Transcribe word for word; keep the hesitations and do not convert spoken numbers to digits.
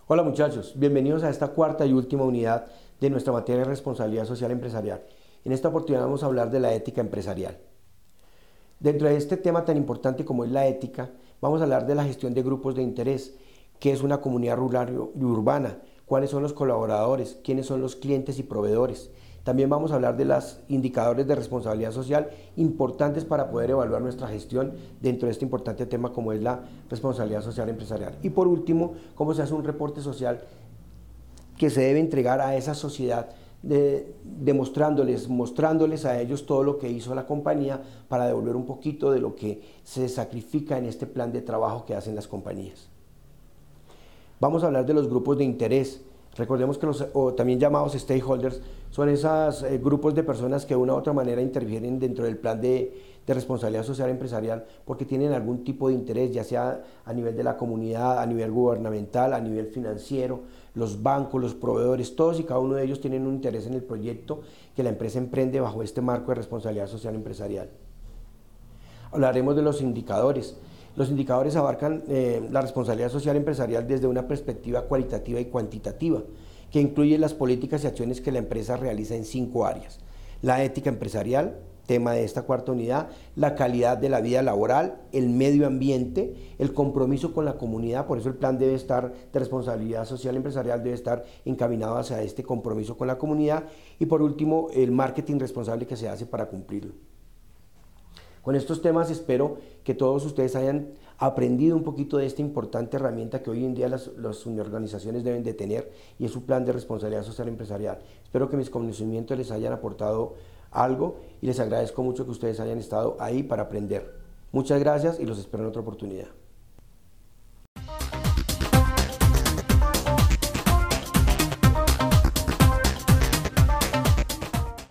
Hola muchachos, bienvenidos a esta cuarta y última unidad de nuestra materia de responsabilidad social empresarial. En esta oportunidad vamos a hablar de la ética empresarial. Dentro de este tema tan importante como es la ética, vamos a hablar de la gestión de grupos de interés, qué es una comunidad rural y urbana, cuáles son los colaboradores, quiénes son los clientes y proveedores. También vamos a hablar de los indicadores de responsabilidad social importantes para poder evaluar nuestra gestión dentro de este importante tema como es la responsabilidad social empresarial. Y por último, cómo se hace un reporte social que se debe entregar a esa sociedad, de, demostrándoles, mostrándoles a ellos todo lo que hizo la compañía para devolver un poquito de lo que se sacrifica en este plan de trabajo que hacen las compañías. Vamos a hablar de los grupos de interés. Recordemos que los o también llamados stakeholders son esos eh, grupos de personas que de una u otra manera intervienen dentro del plan de, de responsabilidad social empresarial porque tienen algún tipo de interés, ya sea a nivel de la comunidad, a nivel gubernamental, a nivel financiero, los bancos, los proveedores, todos y cada uno de ellos tienen un interés en el proyecto que la empresa emprende bajo este marco de responsabilidad social empresarial. Hablaremos de los indicadores. Los indicadores abarcan eh, la responsabilidad social empresarial desde una perspectiva cualitativa y cuantitativa, que incluye las políticas y acciones que la empresa realiza en cinco áreas. La ética empresarial, tema de esta cuarta unidad, la calidad de la vida laboral, el medio ambiente, el compromiso con la comunidad, por eso el plan debe estar de responsabilidad social empresarial debe estar encaminado hacia este compromiso con la comunidad y por último el marketing responsable que se hace para cumplirlo. Con estos temas espero que todos ustedes hayan aprendido un poquito de esta importante herramienta que hoy en día las, las organizaciones deben de tener y es su plan de responsabilidad social empresarial. Espero que mis conocimientos les hayan aportado algo y les agradezco mucho que ustedes hayan estado ahí para aprender. Muchas gracias y los espero en otra oportunidad.